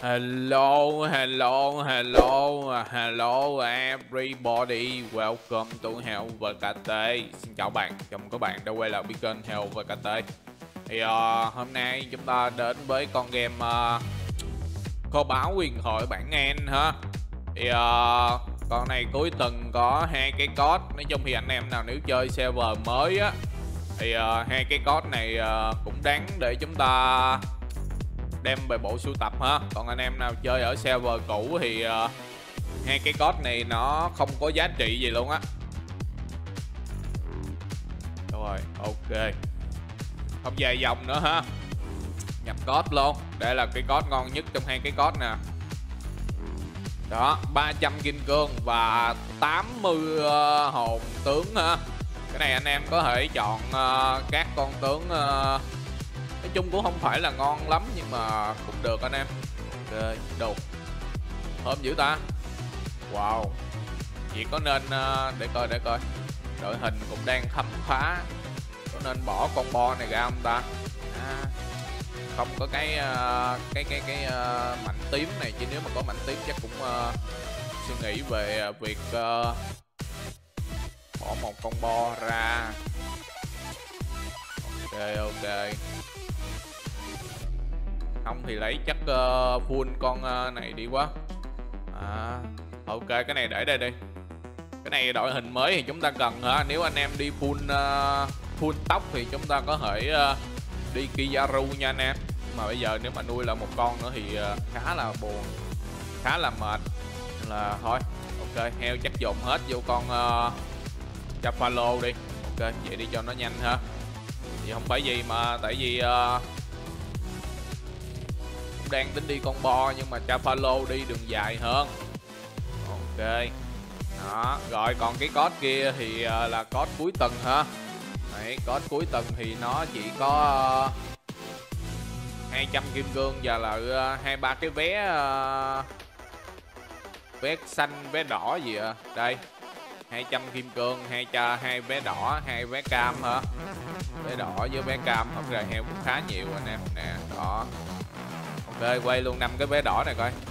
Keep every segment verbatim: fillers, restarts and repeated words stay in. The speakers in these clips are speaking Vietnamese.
Hello, hello, hello, hello everybody, welcome to Hell vê kê tê. Xin chào bạn, chào mừng các bạn đã quay lại với kênh Hell vê kê tê. Thì uh, hôm nay chúng ta đến với con game uh, kho báu huyền thoại bản N ha. Thì uh, con này cuối tuần có hai cái code. Nói chung thì anh em nào nếu chơi server mới á thì uh, hai cái code này uh, cũng đáng để chúng ta đem về bộ sưu tập ha. Còn anh em nào chơi ở server cũ thì uh, hai cái code này nó không có giá trị gì luôn á. Rồi, ok, không dài dòng nữa ha, nhập code luôn. Đây là cái code ngon nhất trong hai cái code nè. Đó, ba trăm kim cương và tám mươi uh, hồn tướng ha. Cái này anh em có thể chọn uh, các con tướng uh, nói chung cũng không phải là ngon lắm nhưng mà cũng được anh em. Ok, đồ thơm dữ ta. Wow, chỉ có nên uh, để coi để coi đội hình cũng đang khám phá, có nên bỏ con bo này ra không ta? À, không có cái uh, cái cái cái uh, mảnh tím này, chứ nếu mà có mảnh tím chắc cũng uh, suy nghĩ về uh, việc uh, bỏ một con bo ra. Ok, ok, không thì lấy chắc uh, full con uh, này đi quá. À, ok, cái này để đây đi. Cái này đội hình mới thì chúng ta cần hả? Nếu anh em đi full uh, full tóc thì chúng ta có thể uh, đi Kizaru nha anh em. Mà bây giờ nếu mà nuôi là một con nữa thì uh, khá là buồn, khá là mệt, nên là thôi. Ok, heo chắc dồn hết vô con uh, Chafalo đi. Ok, vậy đi cho nó nhanh ha. Thì không phải gì mà tại vì uh, đang tính đi con bo nhưng mà Chafalo đi đường dài hơn. Ok, đó. Rồi còn cái code kia thì uh, là code cuối tuần ha. Đấy, code cuối tuần thì nó chỉ có uh, hai trăm kim cương và là uh, hai ba cái vé uh, vé xanh, vé đỏ gì à. Đây, hai trăm kim cương, hai cha hai vé đỏ, hai vé cam hả? Vé đỏ với vé cam, thật ra heo cũng khá nhiều anh em nè. Đó, ok, quay luôn năm cái vé đỏ này coi.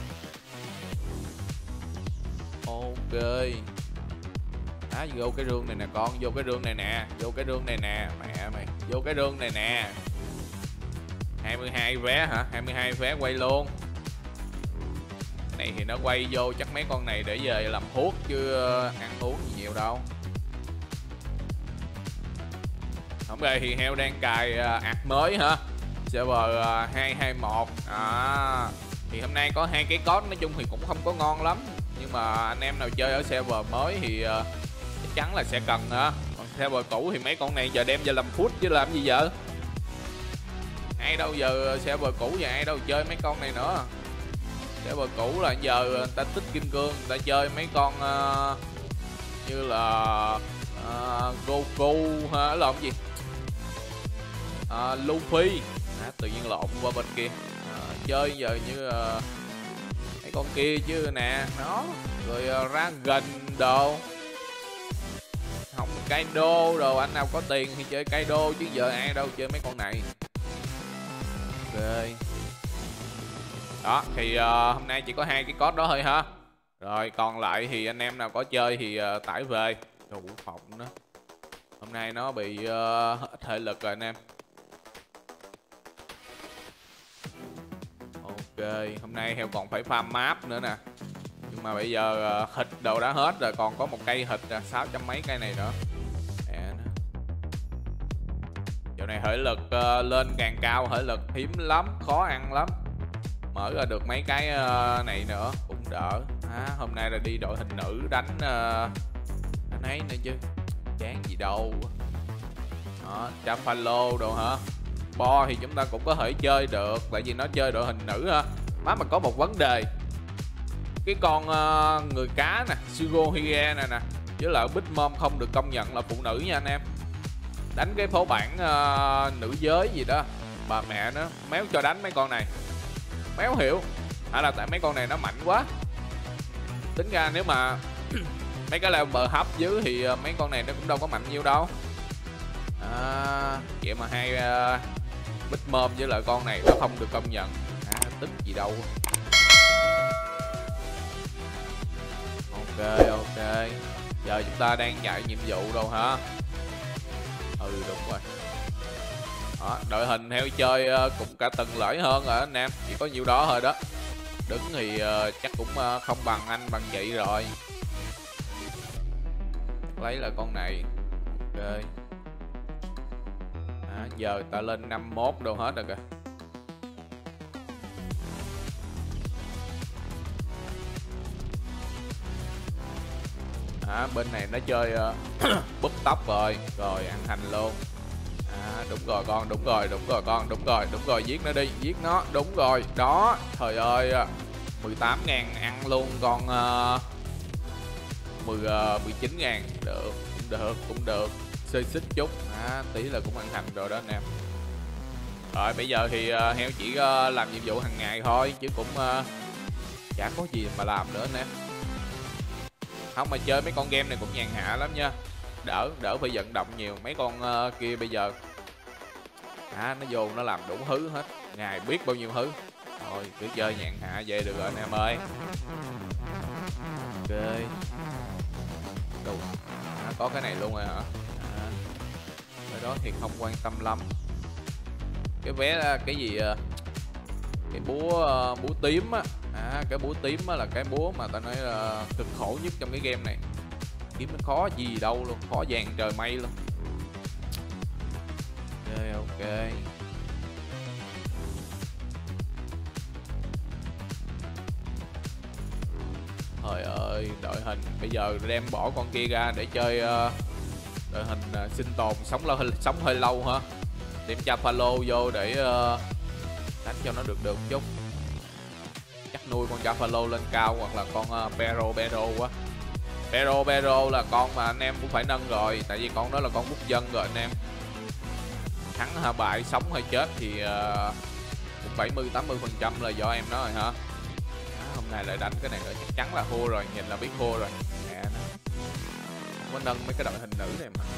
Ok, á, vô cái rương này nè con, vô cái rương này nè, vô cái rương này nè, mẹ mày, vô cái rương này nè. Hai mươi hai vé hả? Hai mươi hai vé quay luôn. Cái này thì nó quay vô chắc mấy con này để về làm thuốc chứ ăn uống gì nhiều đâu. Không đây thì heo đang cài uh, ạc mới hả? Server uh, hai hai một. À, thì hôm nay có hai cái code, nói chung thì cũng không có ngon lắm, nhưng mà anh em nào chơi ở server mới thì uh, chắc chắn là sẽ cần hả. Còn server cũ thì mấy con này giờ đem về làm food chứ làm gì giờ. Ai đâu giờ server cũ giờ ai đâu chơi mấy con này nữa. Server cũ là giờ người ta tích kim cương, người ta chơi mấy con uh, như là uh, Goku ha, là cái gì? Uh, Luffy. À, tự nhiên lộn qua bên kia. Uh, chơi giờ như uh, mấy con kia chứ nè, nó rồi uh, Dragon đồ, không Kaido đồ. Anh nào có tiền thì chơi Kaido chứ giờ ai đâu chơi mấy con này. Ok, đó thì uh, hôm nay chỉ có hai cái code đó thôi ha. Rồi còn lại thì anh em nào có chơi thì uh, tải về. Đủ phòng đó, hôm nay nó bị uh, hết thể lực rồi anh em. Ok, hôm nay heo còn phải farm map nữa nè, nhưng mà bây giờ uh, hịch đồ đã hết rồi, còn có một cây hịch là sáu trăm mấy cây này nữa. Dạo này thể lực uh, lên càng cao, thể lực hiếm lắm, khó ăn lắm. Mở ra được mấy cái uh, này nữa cũng đỡ. À, hôm nay là đi đội hình nữ đánh uh, đánh ấy nữa chứ chán gì đâu. Đó, Chafalo đồ hả? Bo thì chúng ta cũng có thể chơi được, tại vì nó chơi đội hình nữ ha. Má mà có một vấn đề, cái con uh, người cá nè, Shirohige này nè, với lại Big Mom không được công nhận là phụ nữ nha anh em. Đánh cái phó bản uh, nữ giới gì đó, bà mẹ nó méo cho đánh mấy con này, méo hiểu. Hay là tại mấy con này nó mạnh quá. Tính ra nếu mà mấy cái level hấp dưới thì uh, mấy con này nó cũng đâu có mạnh nhiêu đâu. À, vậy mà hai uh, Big Mom với lại con này nó không được công nhận. À, tức gì đâu. Giờ chúng ta đang chạy nhiệm vụ đâu hả? Ừ đúng rồi. Đó, đội hình heo chơi uh, cũng cả từng lợi hơn rồi anh em, chỉ có nhiêu đó thôi đó. Đứng thì uh, chắc cũng uh, không bằng anh bằng chị rồi. Lấy lại con này. Ok. À, giờ ta lên năm mốt đâu hết rồi kìa. À, bên này nó chơi uh, búp tóc rồi. Rồi ăn hành luôn. À, đúng rồi con, đúng rồi, đúng rồi con, đúng rồi, đúng rồi, giết nó đi, giết nó, đúng rồi, đó, trời ơi, mười tám ngàn ăn luôn con, uh, mười, uh, mười chín ngàn, được, cũng được, cũng được, xơi xích chút, à, tí là cũng ăn hành rồi đó anh em. Rồi bây giờ thì uh, heo chỉ uh, làm nhiệm vụ hàng ngày thôi, chứ cũng uh, chả có gì mà làm nữa anh em. Không mà chơi mấy con game này cũng nhàn hạ lắm nha. Đỡ, đỡ phải vận động nhiều. Mấy con uh, kia bây giờ à, nó vô nó làm đủ thứ hết. Ngày biết bao nhiêu thứ. Thôi cứ chơi nhàn hạ vậy được rồi anh em ơi. Ok. Đâu? À, có cái này luôn rồi hả? À, cái đó thì không quan tâm lắm. Cái vé cái gì cái búa búa tím á. À, cái búa tím á là cái búa mà ta nói là cực khổ nhất trong cái game này. Kiếm nó khó gì đâu luôn, khó vàng trời mây luôn. Ok ok. Trời ơi, đội hình bây giờ đem bỏ con kia ra để chơi uh, đội hình uh, sinh tồn sống lâu sống hơi lâu hả? Đem Chafalo vô để uh, đánh cho nó được được chút. Chắc nuôi con Chafalo lên cao hoặc là con uh, Pero Pero quá. Pero Pero là con mà anh em cũng phải nâng rồi, tại vì con đó là con bút dân rồi anh em. Thắng hay bại, sống hay chết thì uh, cũng bảy mươi tám mươi phần trăm là do em đó rồi hả? À, hôm nay lại đánh cái này nữa chắc chắn là thua rồi, nhìn là biết thua rồi. Nè nó không có nâng mấy cái đội hình nữ này mà.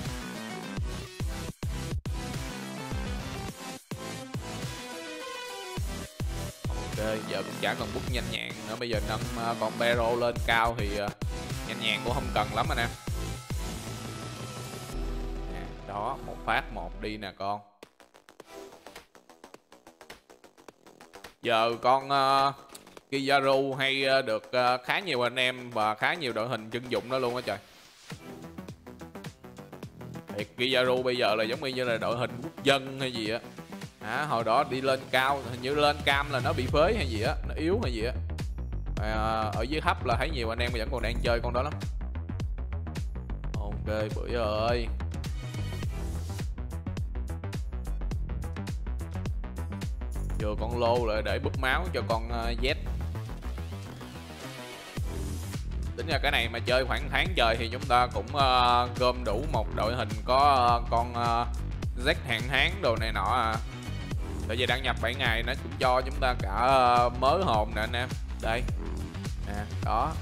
Ok, giờ cũng chả còn bút nhanh nhẹn nữa, bây giờ nâng uh, con Pero lên cao thì uh, nhanh nhẹn cũng không cần lắm anh em. Nè, đó, một phát một đi nè con. Giờ con uh, Kizaru hay uh, được uh, khá nhiều anh em và khá nhiều đội hình trưng dụng đó luôn á trời. Thiệt, Kizaru bây giờ là giống như là đội hình quốc dân hay gì á. À, hồi đó đi lên cao, hình như lên cam là nó bị phế hay gì á, nó yếu hay gì á. À, ở dưới hấp là thấy nhiều anh em vẫn còn đang chơi con đó lắm. Ok, bưởi ơi. Vừa con lô lại để búp máu cho con uh, Z. Tính ra cái này mà chơi khoảng tháng trời thì chúng ta cũng uh, gom đủ một đội hình có uh, con uh, Z hạn hán đồ này nọ à. Tại vì đăng nhập bảy ngày nó cũng cho chúng ta cả uh, mới hồn nè anh em. Đây. Nè, đó.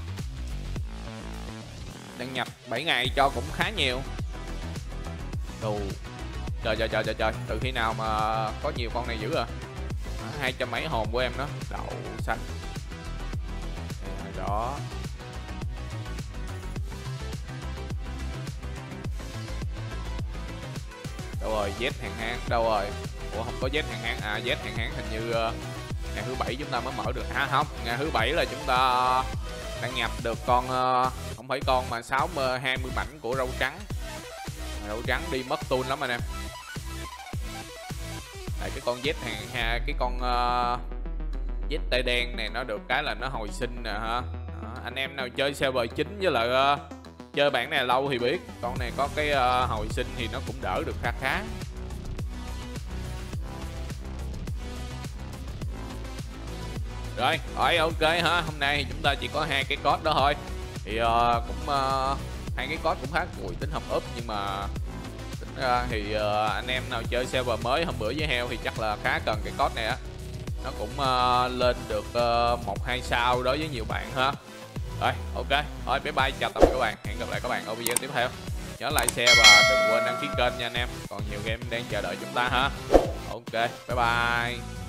Đăng nhập bảy ngày cho cũng khá nhiều. Đồ. Trời trời trời trời trời, từ khi nào mà có nhiều con này dữ à? Hai trăm mấy hồn của em đó. Đậu xanh. Nè, đó. Đâu rồi, Z hàng hán đâu rồi? Ủa không có Z hàng hán à? Z hàng hán hình như uh, ngày thứ bảy chúng ta mới mở được. À không, ngày thứ bảy là chúng ta đăng nhập được con uh, không phải con mà sáu mươi hai mươi mảnh của râu trắng. Râu trắng đi mất tool lắm anh em. Tại cái con Z hàng ha, cái con uh, Z tay đen này nó được cái là nó hồi sinh nè ha. Đó, anh em nào chơi server chín với lại uh, chơi bản này lâu thì biết, con này có cái uh, hồi sinh thì nó cũng đỡ được khá khá. Rồi, rồi ok ha, hôm nay chúng ta chỉ có hai cái code đó thôi. Thì uh, cũng uh, hai cái code cũng khá cùi, tính không up nhưng mà tính ra thì uh, anh em nào chơi server mới hôm bữa với heo thì chắc là khá cần cái code này á. Nó cũng uh, lên được uh, một hai sao đối với nhiều bạn ha. Rồi, ok. Thôi bye bye, chào tạm biệt các bạn. Hẹn gặp lại các bạn ở video tiếp theo. Nhớ like, share và đừng quên đăng ký kênh nha anh em. Còn nhiều game đang chờ đợi chúng ta ha. Ok, bye bye.